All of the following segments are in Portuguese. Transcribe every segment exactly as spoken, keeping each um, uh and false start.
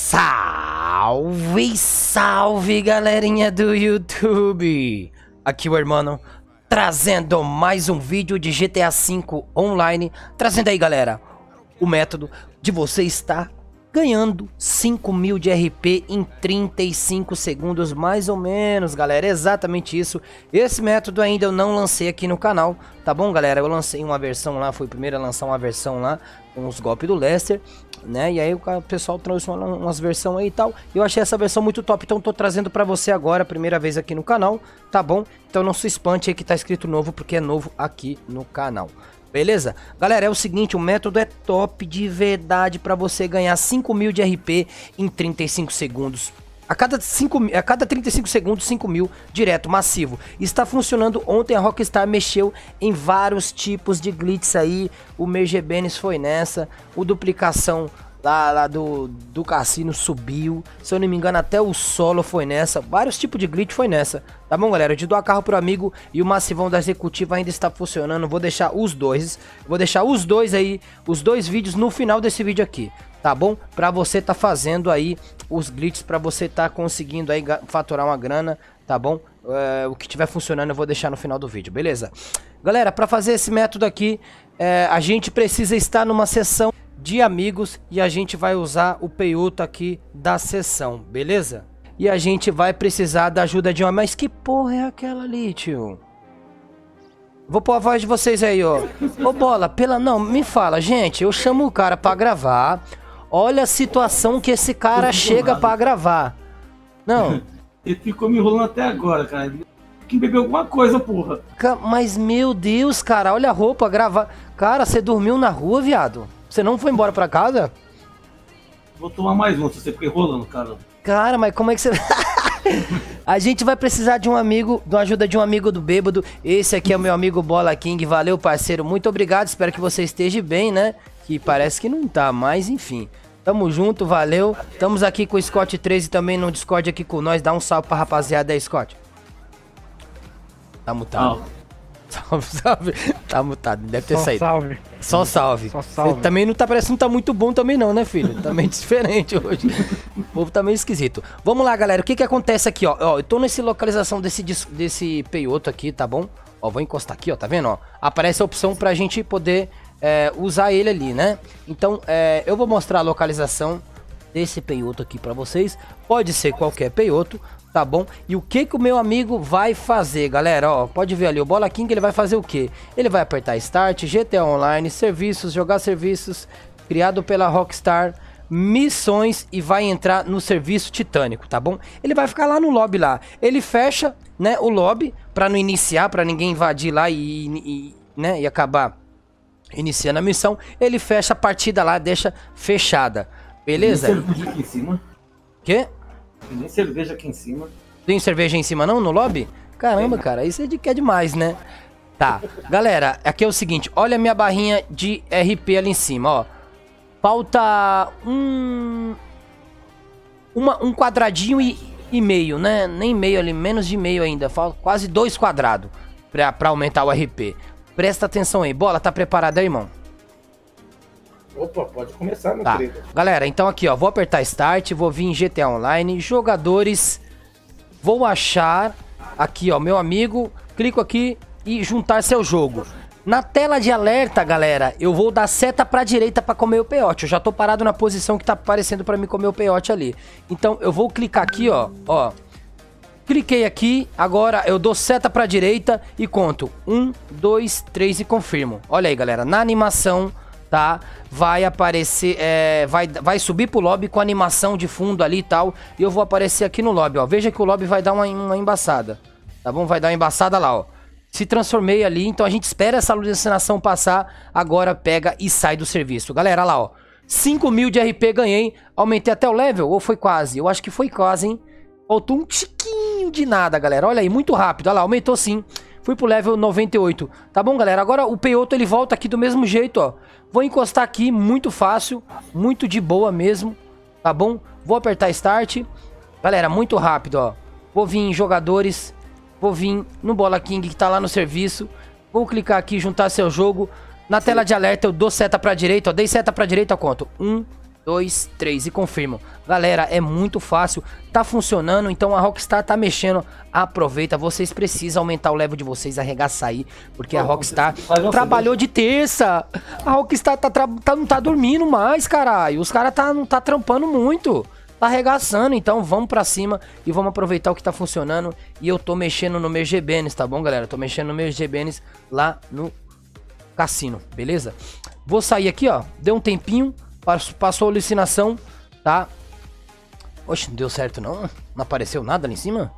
Salve, salve, galerinha do YouTube! Aqui o Hermano, trazendo mais um vídeo de G T A cinco Online. Trazendo aí, galera, o método de você estar ganhando cinco mil de R P em trinta e cinco segundos, mais ou menos, galera. É exatamente isso. Esse método ainda eu não lancei aqui no canal, tá bom, galera? Eu lancei uma versão lá, fui o primeiro a lançar uma versão lá com os golpes do Lester, né? E aí o pessoal trouxe uma, umas versões aí e tal. Eu achei essa versão muito top, então tô trazendo pra você agora, primeira vez aqui no canal, tá bom? Então não se espante aí que tá escrito novo, porque é novo aqui no canal. Beleza? Galera, é o seguinte, o método é top de verdade para você ganhar cinco mil de R P em trinta e cinco segundos. A cada, cinco, a cada trinta e cinco segundos, cinco mil direto, massivo. Está funcionando. Ontem a Rockstar mexeu em vários tipos de glitches aí. O Mergebenes foi nessa. O duplicação lá, lá do, do cassino subiu. Se eu não me engano, até o solo foi nessa. Vários tipos de glitch foi nessa. Tá bom, galera? De doar carro pro amigo e o massivão da executiva ainda está funcionando. Vou deixar os dois. Vou deixar os dois aí, os dois vídeos no final desse vídeo aqui. Tá bom? Pra você tá fazendo aí os glitches, pra você tá conseguindo aí faturar uma grana, tá bom? É, o que tiver funcionando eu vou deixar no final do vídeo, beleza? Galera, pra fazer esse método aqui, é, a gente precisa estar numa sessão de amigos e a gente vai usar o peioto aqui da sessão, beleza? E a gente vai precisar da ajuda de uma... Mas que porra é aquela ali, tio? Vou pôr a voz de vocês aí, ó. Ô, Bola, pela... Não, me fala, gente, eu chamo o cara pra gravar. Olha a situação que esse cara chega pra gravar. Não. Ele ficou me enrolando até agora, cara. Quem bebeu alguma coisa, porra. Mas, meu Deus, cara, olha a roupa, gravar. Cara, você dormiu na rua, viado? Você não foi embora pra casa? Vou tomar mais um, se você ficar enrolando, cara. Cara, mas como é que você... A gente vai precisar de um amigo, de uma ajuda de um amigo do bêbado. Esse aqui é o meu amigo Bola King. Valeu, parceiro, muito obrigado. Espero que você esteja bem, né? Que parece que não tá, mas enfim. Tamo junto, valeu. Estamos aqui com o Scott treze também no Discord aqui com nós. Dá um salve pra rapaziada aí, Scott. Tá mutado. Oh. Salve, salve. Tá mutado, deve ter Só saído. Salve. Só salve. Só salve. Você também não tá parecendo que tá muito bom também não, né, filho? Tá meio diferente hoje. O povo tá meio esquisito. Vamos lá, galera. O que que acontece aqui, ó? Ó, eu tô nessa localização desse, desse peioto aqui, tá bom? Ó, vou encostar aqui, ó, tá vendo, ó? Aparece a opção pra gente poder é, usar ele ali, né? Então, é, eu vou mostrar a localização desse peioto aqui pra vocês. Pode ser qualquer peioto, tá bom? E o que que o meu amigo vai fazer, galera? Ó, pode ver ali, o Bola King, ele vai fazer o quê? Ele vai apertar Start, G T A Online, Serviços, Jogar Serviços, criado pela Rockstar, Missões e vai entrar no Serviço Titânico, tá bom? Ele vai ficar lá no lobby lá. Ele fecha, né, o lobby pra não iniciar, pra ninguém invadir lá e, e, né, e acabar iniciando a missão. Ele fecha a partida lá, deixa fechada, beleza? Tem cerveja aqui em cima. Quê? Tem cerveja aqui em cima. Tem cerveja em cima não, no lobby? Caramba, cara, isso é de que é demais, né? Tá, galera, aqui é o seguinte, olha a minha barrinha de R P ali em cima, ó. Falta um... Uma, um quadradinho e, e meio, né? Nem meio ali, menos de meio ainda. Falta quase dois quadrados pra, pra aumentar o R P. Presta atenção aí. Bola, tá preparado aí, irmão? Opa, pode começar, meu tá. querido. Galera, então aqui, ó. Vou apertar Start, vou vir em G T A Online, Jogadores. Vou achar aqui, ó, meu amigo. Clico aqui e juntar seu jogo. Na tela de alerta, galera, eu vou dar seta pra direita pra comer o peiote. Eu já tô parado na posição que tá aparecendo pra mim comer o peiote ali. Então, eu vou clicar aqui, ó, ó. Cliquei aqui, agora eu dou seta pra direita e conto. Um, dois, três e confirmo. Olha aí, galera, na animação, tá? Vai aparecer, é, vai, vai subir pro lobby com a animação de fundo ali e tal. E eu vou aparecer aqui no lobby, ó. Veja que o lobby vai dar uma, uma embaçada. Tá bom? Vai dar uma embaçada lá, ó. Se transformei ali, então a gente espera essa alucinação passar, agora pega e sai do serviço. Galera, lá, ó, cinco mil de R P ganhei, aumentei até o level, ou foi quase? Eu acho que foi quase, hein? Faltou um tiquinho de nada, galera, olha aí, muito rápido, olha lá, aumentou sim. Fui pro level noventa e oito, tá bom, galera? Agora o peioto, ele volta aqui do mesmo jeito, ó. Vou encostar aqui, muito fácil, muito de boa mesmo, tá bom? Vou apertar Start, galera, muito rápido, ó. Vou vir em Jogadores... Vou vir no Bola King que tá lá no serviço. Vou clicar aqui, juntar seu jogo. Na tela de alerta eu dou seta pra direita, ó. Dei seta pra direita, eu conto. Um, dois, três e confirmo. Galera, é muito fácil, tá funcionando, então a Rockstar tá mexendo, aproveita, vocês precisam aumentar o level de vocês, arregaçar aí, porque a Rockstar trabalhou de terça, a Rockstar tá, tá, não tá dormindo mais, caralho, os caras tá, não tá trampando muito, tá arregaçando, então vamos pra cima e vamos aproveitar o que tá funcionando, e eu tô mexendo no meu G B N, tá bom, galera? Tô mexendo no meu G B N lá no cassino, beleza? Vou sair aqui, ó, deu um tempinho, passou a alucinação, tá? Oxe, não deu certo não? Não apareceu nada ali em cima?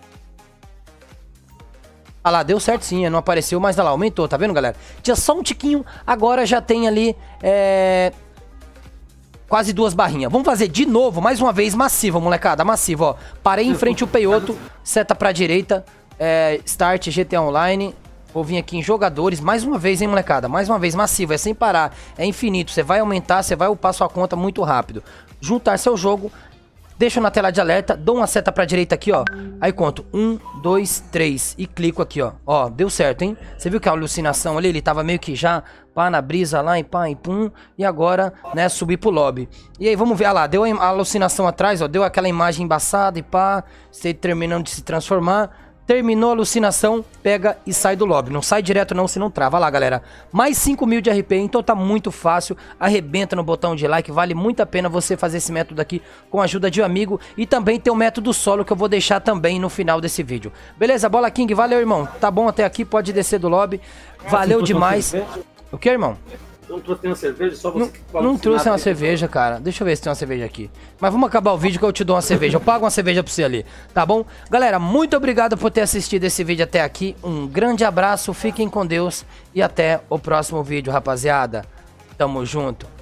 Ah lá, deu certo sim, não apareceu, mas olha lá, aumentou, tá vendo, galera? Tinha só um tiquinho, agora já tem ali, é... quase duas barrinhas. Vamos fazer de novo, mais uma vez, massiva, molecada, massiva, ó. Parei em frente ao peioto, seta pra direita, é... Start, G T A Online... Vou vir aqui em jogadores, mais uma vez, hein, molecada? Mais uma vez, massivo, é sem parar, é infinito. Você vai aumentar, você vai upar sua conta muito rápido. Juntar seu jogo, deixo na tela de alerta, dou uma seta pra direita aqui, ó. Aí conto, um, dois, três e clico aqui, ó. Ó, deu certo, hein? Você viu que a alucinação ali, ele tava meio que já, pá, na brisa lá, e pá, e pum. E agora, né, subir pro lobby. E aí, vamos ver, olha lá, deu a alucinação atrás, ó. Deu aquela imagem embaçada e pá, você terminando de se transformar. Terminou a alucinação, pega e sai do lobby. Não sai direto não, se não trava. Lá, galera. Mais cinco mil de R P, então tá muito fácil. Arrebenta no botão de like. Vale muito a pena você fazer esse método aqui com a ajuda de um amigo. E também tem o método solo que eu vou deixar também no final desse vídeo. Beleza? Bola King, valeu, irmão. Tá bom até aqui, pode descer do lobby. Valeu demais. O que, irmão? Não trouxe uma cerveja, só você não, que pode não trouxe uma aí. cerveja, cara. Deixa eu ver se tem uma cerveja aqui. Mas vamos acabar o vídeo que eu te dou uma cerveja. Eu pago uma cerveja pra você ali, tá bom? Galera, muito obrigado por ter assistido esse vídeo até aqui. Um grande abraço, fiquem com Deus e até o próximo vídeo, rapaziada. Tamo junto.